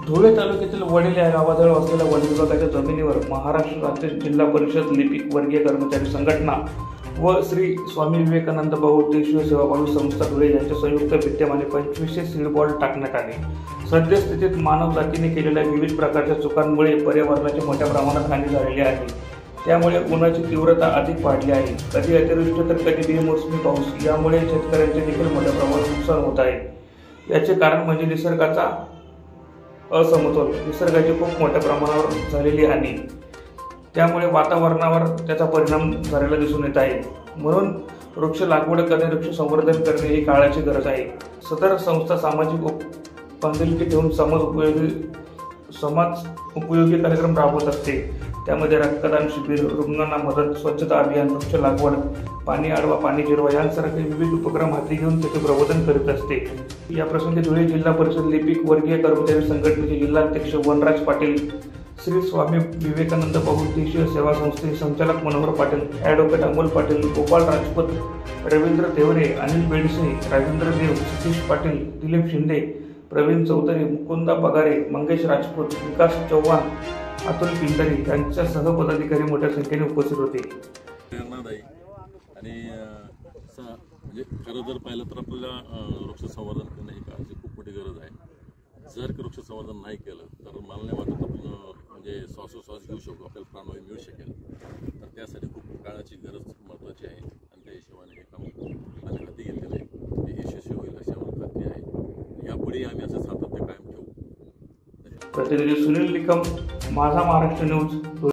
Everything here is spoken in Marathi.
धुळे तालुक्यातील वडील या गावाजवळ असलेल्या वन विभागाच्या जमिनीवर महाराष्ट्र राज्य जिल्हा परिषद लिपिक वर्गीय कर्मचारी संघटना व श्री स्वामी विवेकानंद बहुउद्देशीय सेवाभावी संस्था धुळे यांच्या संयुक्त विद्यमाने 2500 सीड बॉल टाकण्यात आले। सद्यस्थितीत मानव जातीने केलेल्या विविध प्रकारच्या चुकांमुळे पर्यावरणाची मोठ्या प्रमाणात हानी झालेली आहे। त्यामुळे उन्हाची तीव्रता अधिक वाढली आहे। कधी अतिवृष्टी तर कधी बेमोसमी पाऊस यामुळे शेतकऱ्यांचे देखील मोठ्या प्रमाणात नुकसान होत आहे। याचे कारण म्हणजे निसर्गाचा असमतोल, निसर्गाची खूप मोठ्या प्रमाणावर झालेली हानी, त्यामुळे वातावरणावर त्याचा परिणाम झालेला दिसून येत आहे। म्हणून वृक्ष लागवड करणे, वृक्ष संवर्धन करणे ही काळाची गरज आहे। सदर संस्था सामाजिक बांधिलकी ठेवून समाज उपयोगी कार्यक्रम राबवत असते। त्यामध्ये रक्तदान शिबिर, रुग्णांना मदत, स्वच्छता अभियान, वृक्ष लागवड, पाणी अडवा पाणी जिरवा यांसारखे विविध उपक्रम हाती घेऊन त्याचे प्रबोधन करीत असते। या प्रसंगी धुळे जिल्हा परिषद लिपिक वर्गीय कर्मचारी संघटनेचे जिल्हाध्यक्ष वनराज पाटील, श्री स्वामी विवेकानंद बहुउद्देशीय सेवा संस्थेचे संचालक मनोहर पाटील, ॲडव्होकेट अमोल पाटील, गोपाल राजपूत, रवींद्र देवरे, अनिल बेडसे, राजेंद्र देव, सतीश पाटील, दिलीप शिंदे, प्रवीण चौधरी, मुकुंदा पगारे, मंगेश राजपूत, विकास चव्हाण, अतुल पिंटरे यांच्यासह पदाधिकारी मोठ्या संख्येने उपस्थित होते। आणि म्हणजे खरं जर पाहिलं तर आपल्याला वृक्ष संवर्धन करणं ही काळाची खूप मोठी गरज आहे। जर वृक्ष संवर्धन नाही केलं तर मला नाही वाटत आपण म्हणजे श्वासोश्वास घेऊ शकू, आपल्याला प्राणवायू मिळू शकेल। तर त्यासाठी खूप काळाची गरज महत्त्वाची आहे आणि त्या हिशोबाने हे काम आम्ही हाती घेतलेलं आहे, ते यशस्वी होईल अशी आम्हाला खात्री आहे। यापुढे आम्ही असं सातत्य कायम ठेवू। प्रतिनिधी सुनील निकम, माझा महाराष्ट्र न्यूज।